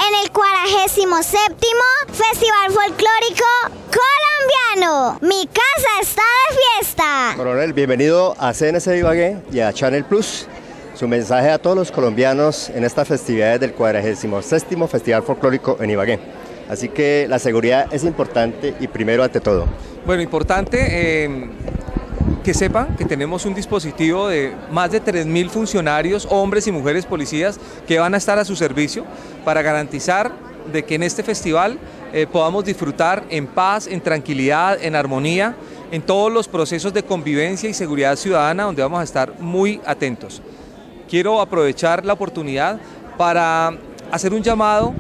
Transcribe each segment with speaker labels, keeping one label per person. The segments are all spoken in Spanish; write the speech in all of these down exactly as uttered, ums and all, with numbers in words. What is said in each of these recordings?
Speaker 1: en el cuadragésimo séptimo Festival Folclórico Colombiano. Mi casa está de fiesta.
Speaker 2: Coronel, bienvenido a C N C Ibagué y a Channel Plus. Su mensaje a todos los colombianos en estas festividades del cuadragésimo séptimo Festival Folclórico en Ibagué. Así que la seguridad es importante y primero ante todo.
Speaker 3: Bueno, importante eh, que sepan que tenemos un dispositivo de más de tres mil funcionarios, hombres y mujeres policías, que van a estar a su servicio para garantizar de que en este festival eh, podamos disfrutar en paz, en tranquilidad, en armonía, en todos los procesos de convivencia y seguridad ciudadana, donde vamos a estar muy atentos. Quiero aprovechar la oportunidad para hacer un llamado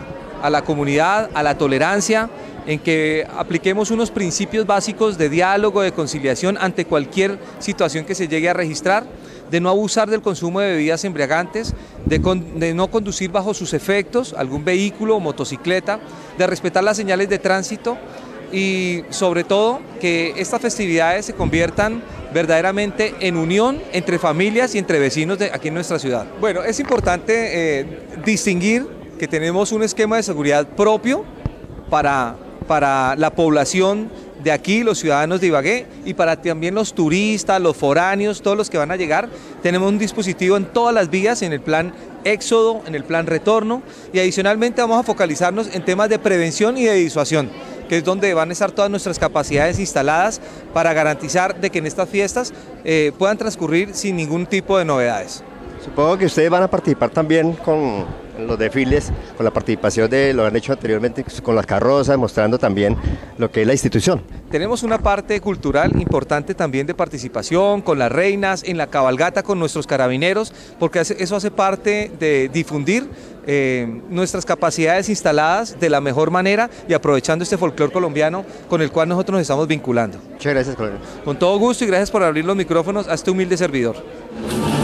Speaker 3: a la comunidad, a la tolerancia, en que apliquemos unos principios básicos de diálogo, de conciliación ante cualquier situación que se llegue a registrar, de no abusar del consumo de bebidas embriagantes, de, con, de no conducir bajo sus efectos algún vehículo o motocicleta, de respetar las señales de tránsito y sobre todo que estas festividades se conviertan verdaderamente en unión entre familias y entre vecinos de aquí en nuestra ciudad. Bueno, es importante eh, distinguir que tenemos un esquema de seguridad propio para, para la población de aquí, los ciudadanos de Ibagué, y para también los turistas, los foráneos, todos los que van a llegar. Tenemos un dispositivo en todas las vías, en el plan éxodo, en el plan retorno, y adicionalmente vamos a focalizarnos en temas de prevención y de disuasión, que es donde van a estar todas nuestras capacidades instaladas para garantizar de que en estas fiestas eh, puedan transcurrir sin ningún tipo de novedades.
Speaker 2: Supongo que ustedes van a participar también con los desfiles, con la participación de lo han hecho anteriormente con las carrozas, mostrando también lo que es la institución.
Speaker 3: Tenemos una parte cultural importante también de participación con las reinas, en la cabalgata con nuestros carabineros, porque eso hace parte de difundir eh, nuestras capacidades instaladas de la mejor manera y aprovechando este folclore colombiano con el cual nosotros nos estamos vinculando.
Speaker 2: Muchas gracias, coronel.
Speaker 3: Con todo gusto y gracias por abrir los micrófonos a este humilde servidor.